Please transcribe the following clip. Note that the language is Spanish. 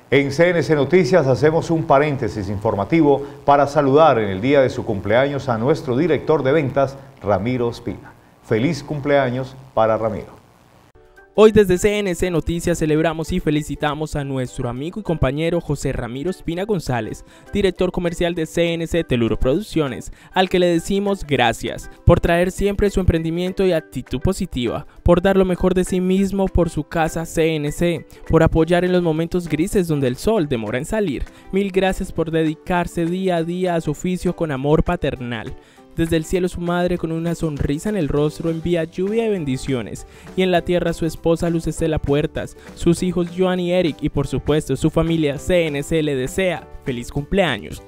En CNC Noticias hacemos un paréntesis informativo para saludar en el día de su cumpleaños a nuestro director de ventas, Ramiro Ospina. Feliz cumpleaños para Ramiro. Hoy desde CNC Noticias celebramos y felicitamos a nuestro amigo y compañero José Ramiro Ospina González, director comercial de CNC Teluro Producciones, al que le decimos gracias por traer siempre su emprendimiento y actitud positiva, por dar lo mejor de sí mismo por su casa CNC, por apoyar en los momentos grises donde el sol demora en salir. Mil gracias por dedicarse día a día a su oficio con amor paternal. Desde el cielo su madre con una sonrisa en el rostro envía lluvia de bendiciones, y en la tierra su esposa Luz Estela Puertas, sus hijos Joan y Eric y por supuesto su familia CNC le desea feliz cumpleaños.